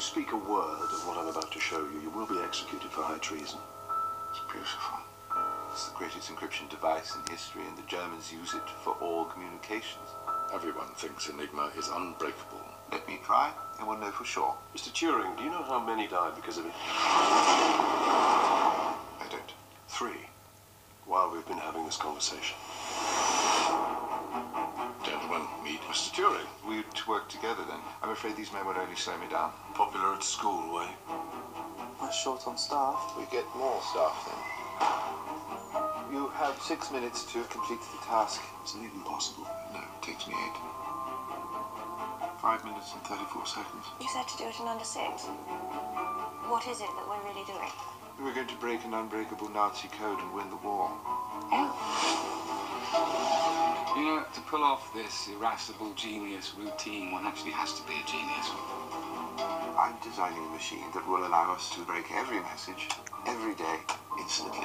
speak a word of what I'm about to show you, you will be executed for high treason. It's beautiful. It's the greatest encryption device in history, and the Germans use it for all communications. Everyone thinks Enigma is unbreakable. Let me try, and we'll know for sure. Mr. Turing, do you know how many died because of it? I don't. 3. While we've been having this conversation. Gentlemen, meet Mr. Turing. We'd work together then. I'm afraid these men would only slow me down. Popular at school, way. We're short on staff. We get more staff then. You have 6 minutes to complete the task. Is it even possible? No, it takes me 8. 5 minutes and 34 seconds. You said to do it in under 6. What is it that we're really doing? We're going to break an unbreakable Nazi code and win the war. Oh. You know, to pull off this irascible genius routine, one actually has to be a genius. I'm designing a machine that will allow us to break every message, every day, instantly.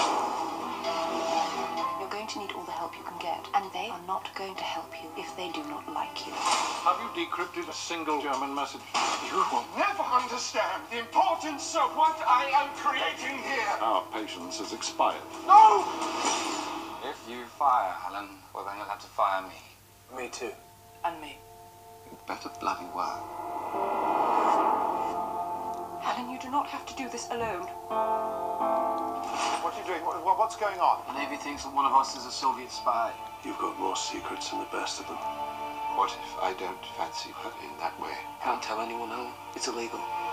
You're going to need all the help you can get, and they are not going to help you if they do not like you. Have you decrypted a single German message? You will never understand the importance of what I am creating here. Our patience has expired. No! If you fire Helen, well, then you'll have to fire me. Me too. And me. You better bloody well. Helen, you do not have to do this alone. What are you doing? What's going on? The Navy thinks that one of us is a Soviet spy. You've got more secrets than the best of them. What if I don't fancy her in that way? Can't tell anyone, Helen. It's illegal.